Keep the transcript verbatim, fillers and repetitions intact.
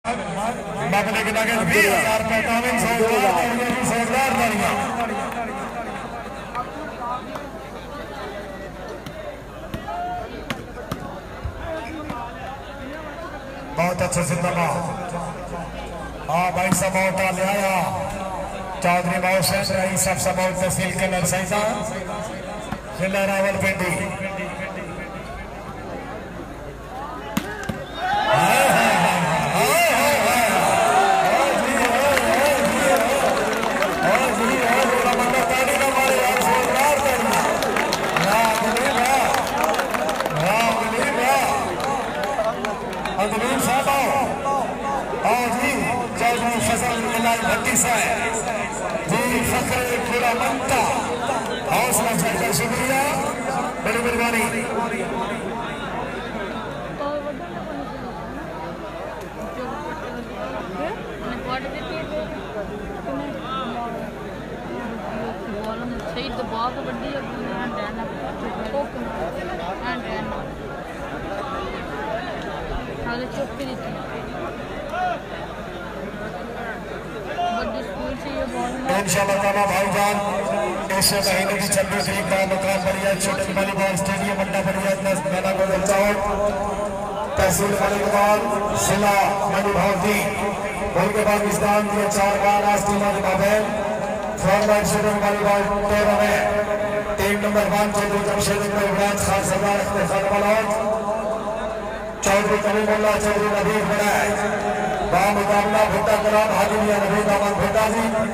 बाबले के नगद बीस हजार पैंतावन सौदार लड़ियाँ बहुत अच्छे से दबा। हाँ भाई समोट ले आया चौधरी महसन रही सब समोट तहसील के नरसैदा जिला रावलपिंडी। عندلیب صاحب اور جی چودھری عندلیب بھٹی سے جی فخر پورا منتا حوصلہ چاہتا شکریہ بڑی مہربانی۔ صحیح دباؤ کو بڑی इंशाअल्लाह ताला भाईजान इस महीने की छब्बीस तारीख का मकान बढ़िया छोटे वालीबॉल स्टेडियम अड्डा बढ़िया मैदान को दलचाओ तहसील वालीबॉल जिला मणिभावती मुल्क पाकिस्तान के चार बार राष्ट्रीय माबेन forward stadium volleyball tournament team number one Chaudhry Jamshed Ibrahim Khan Sardar Khan बलाक चौधरी कलीमुल्लाह चौधरी नबीर बनाए मुकाबला भुट्टा कलाम हाजिमिया नबी दामन भुट्टा जी।